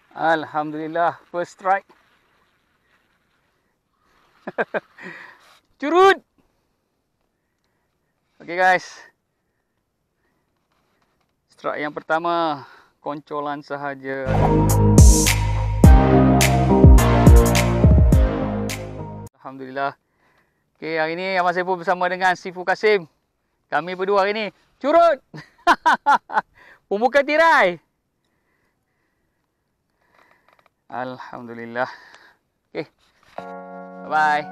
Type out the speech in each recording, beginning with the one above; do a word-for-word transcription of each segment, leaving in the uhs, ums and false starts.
Alhamdulillah, first strike. Curut. Okey guys. Strike yang pertama, koncolan sahaja. Alhamdulillah. Okey, hari ni Abang Saiful bersama dengan Sifu Kasim. Kami berdua hari ni curut. Pembuka tirai. Alhamdulillah. Okey. Bye-bye.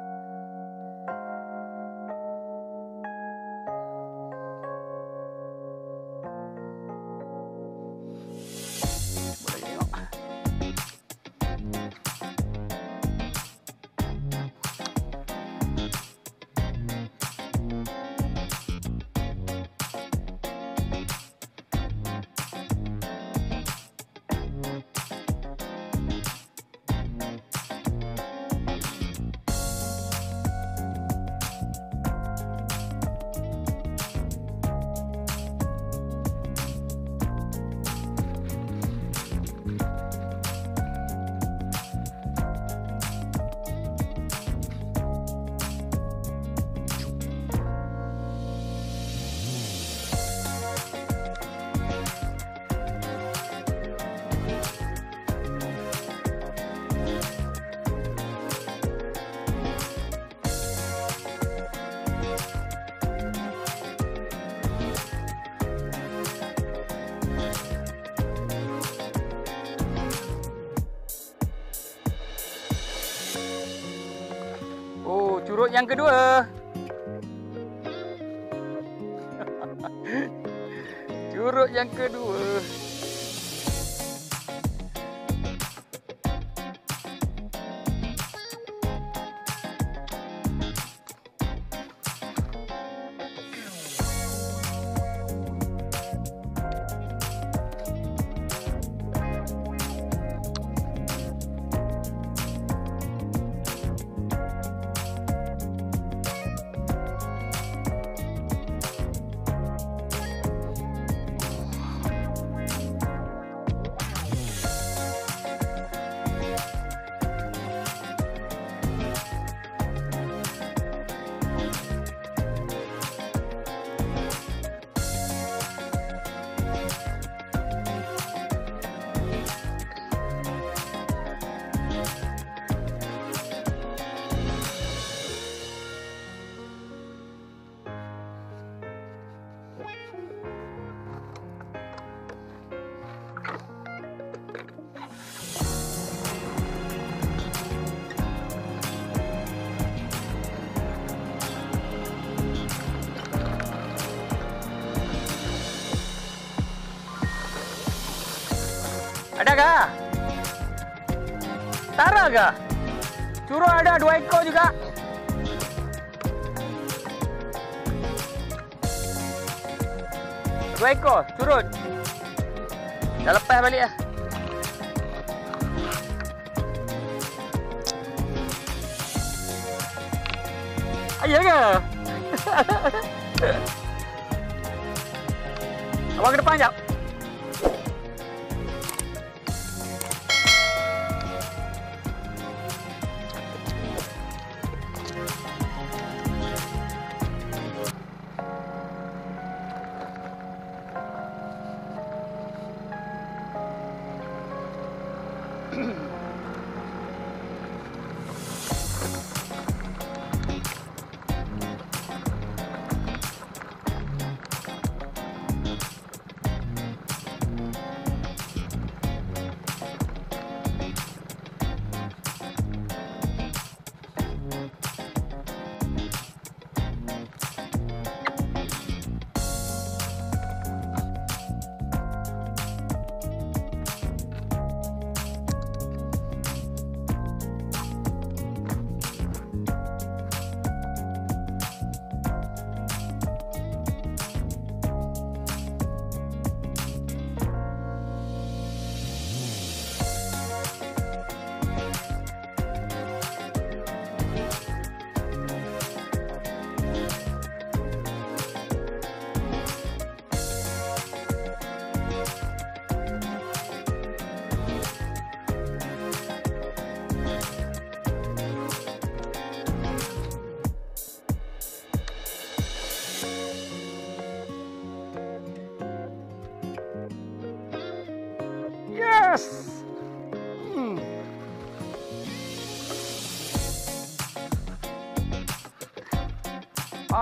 Curut yang kedua. Curut yang kedua. Ada kah? Tara kah? Curut ada dua ekor juga. Dua ekor curut. Dah lepas balik lah. Ayah kah? Abang ke depan sekejap.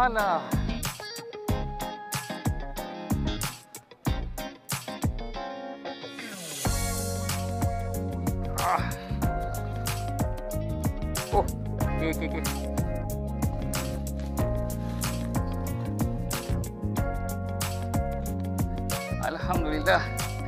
Alah. Ah. Oh, okey okey okey. Alhamdulillah.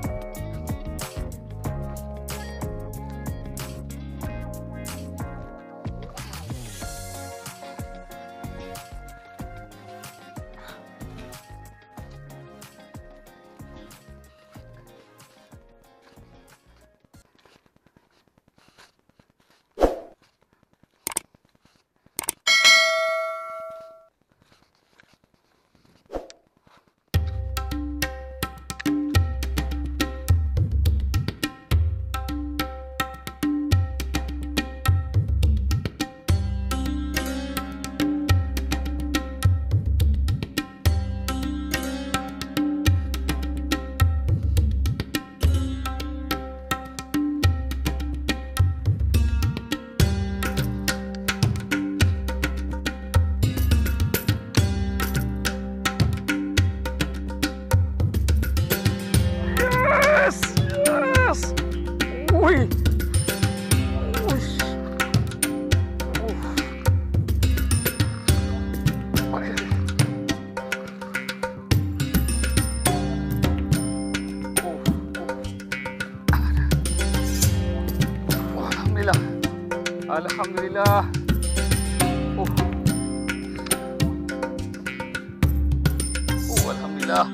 Wih. Ush. Uh. Oh, alhamdulillah. Alhamdulillah. Oh. Oh, alhamdulillah.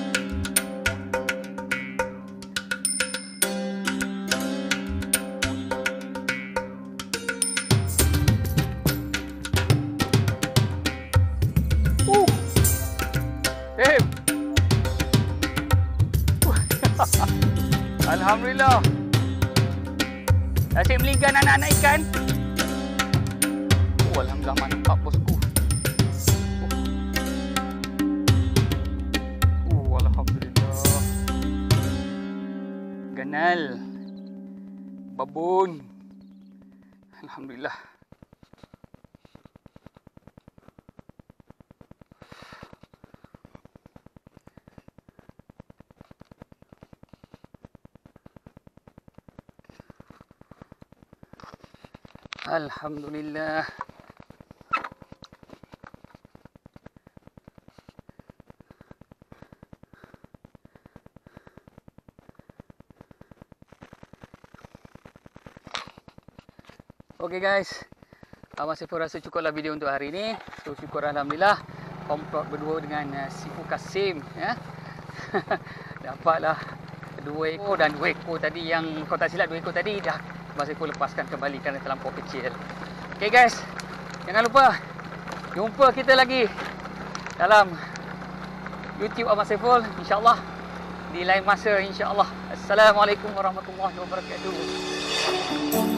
Eh. Alhamdulillah. Asyik melingkan anak-anak ikan. Oh, alhamdulillah mantap bosku. Oh, oh alhamdulillah. Ganal. Babon. Alhamdulillah. Alhamdulillah. Okey guys, Abang Saiful rasa cukuplah video untuk hari ini. So syukur alhamdulillah komplot berdua dengan uh, Sifu Kasim ya. Dapatlah dua ekor dan dua ekor tadi yang kau tak silap dua ekor tadi dah Abang Saiful lepaskan kembali kerana terlampau kecil. Okey guys, jangan lupa jumpa kita lagi dalam YouTube Abang Saiful insya-Allah di lain masa insya-Allah. Assalamualaikum warahmatullahi wabarakatuh.